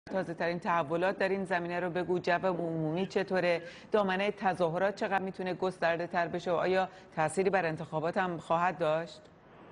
تازه ترین تحولات در این زمینه رو بگو. جو عمومی چطوره؟ دامنه تظاهرات چقدر میتونه گسترده تر بشه و آیا تأثیری بر انتخابات هم خواهد داشت؟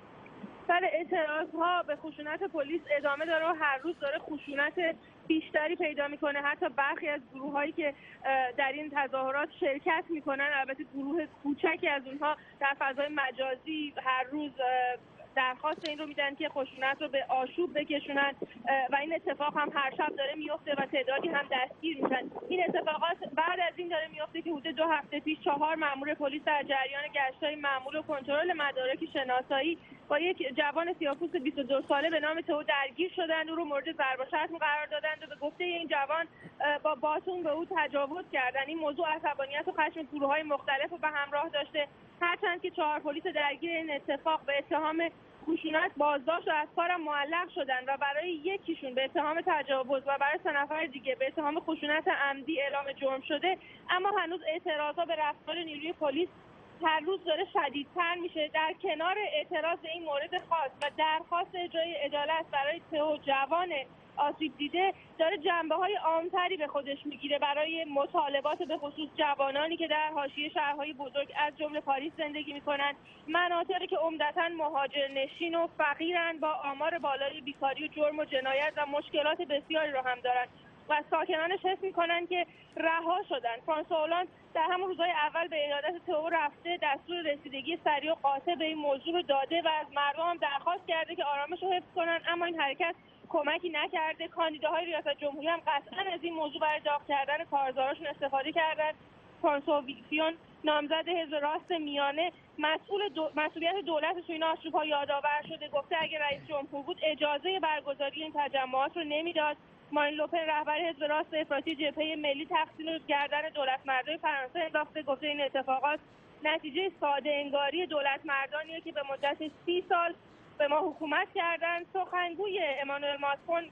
سر اعتراضها به خشونت پلیس ادامه داره و هر روز داره خشونت بیشتری پیدا میکنه. حتی برخی از گروه‌هایی که در این تظاهرات شرکت میکنن، البته گروه کوچکی از اونها در فضای مجازی هر روز درخواست این رو میدن که خشونت رو به آشوب بکشونن و این اتفاق هم هر شب داره میفته و تعدادی هم دستگیر میشن. این اتفاقات بعد از این داره میفته که حدود 2 هفته پیش 4 مأمور پلیس در جریان گشت‌های مأمور و کنترل مدارک شناسایی با یک جوان سیاه‌پوست 22 ساله به نام تئو درگیر شدند. او رو مورد ضرب و شتم قرار دادند و به گفته این جوان با باتون به او تجاوز کردند. این موضوع عصبانیت و خشم گروه‌های مختلف رو به همراه داشته، هرچند که 4 پلیس درگیر این اتفاق به اتهام خشونت بازداشت و از کارم معلق شدند و برای یکیشون به اتهام تجاوز و برای 3 نفر دیگه به اتهام خشونت عمدی اعلام جرم شده. اما هنوز اعتراضا به رفتار نیروی پلیس هر روز داره شدیدتر میشه. در کنار اعتراض به این مورد خاص و درخواست اجرای عدالت برای تئو جوان آسیب دیده، داره جنبه‌های عام‌تری به خودش میگیره برای مطالبات به خصوص جوانانی که در حاشیه شهرهای بزرگ از جمله پاریس زندگی میکنن، مناطقی که عمدتاً مهاجرنشین و فقیرن، با آمار بالای بیکاری و جرم و جنایت و مشکلات بسیاری رو هم دارن و ساکنانش حس میکنن که رها شدن. فرانسوا هولند در همون روزهای اول به ایادت تئو رفته دستور رسیدگی سریع و قاطع به این موضوع رو داده و از مردم هم درخواست کرده که آرامش رو حفظ کنن، اما این حرکت کمکی نکرده. کاندیداهای ریاست جمهوری هم قطعا از این موضوع برای داغ کردن کارزاراشون استفاده کردن. فرانسوا فیون، نامزد حزب راست میانه، مسئولیت دولت تو این آشوب‌ها یادآور شده. گفته اگه رئیس جمهور بود اجازه برگزاری این تجمعات رو نمیداد. مارین لوپن، رهبر حزب راست افراطی جبهه ملی، تقصیر گردن دولتمردای فرانسه انداخته. گفته این اتفاقات نتیجه ساده انگاری دولتمردانیه که به مدت 30 سال به ما حکومت کردن. سخنگوی امانوئل ماکرون،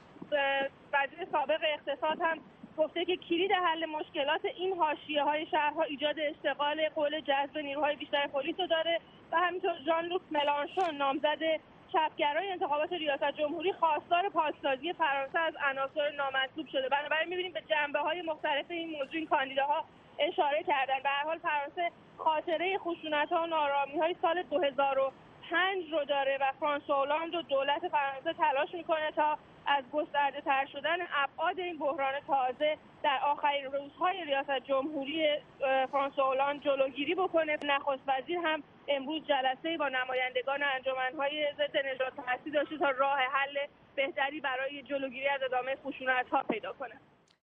وزیر سابق اقتصاد، هم گفته که کلید حل مشکلات این حاشیه‌های شهرها ایجاد اشتغال، قول جذب نیروهای بیشتر پلیس رو داره و همینطور ژان لوک ملانشون، نامزد چپگرای انتخابات ریاست جمهوری، خواستار پاسداری فرانسه از عناصر نامطلوب شده. بنابراین می‌بینیم به جنبه‌های مختلف این موضوع این کاندیداها اشاره کردن. به هر حال فرانسه خاطره خشونت‌ها و ناآرامی‌های سال 2005 رو داره و فرانسوا هولند و دولت فرانسه تلاش میکنه تا از گسترده تر شدن ابعاد این بحران تازه در آخرین روزهای ریاست جمهوری فرانسوا هولند جلوگیری بکنه. نخست وزیر هم امروز جلسه‌ای با نمایندگان انجمن‌های ضد نژادپرستی داشته تا راه حل بهتری برای جلوگیری از ادامه خشونت‌ها پیدا کنه.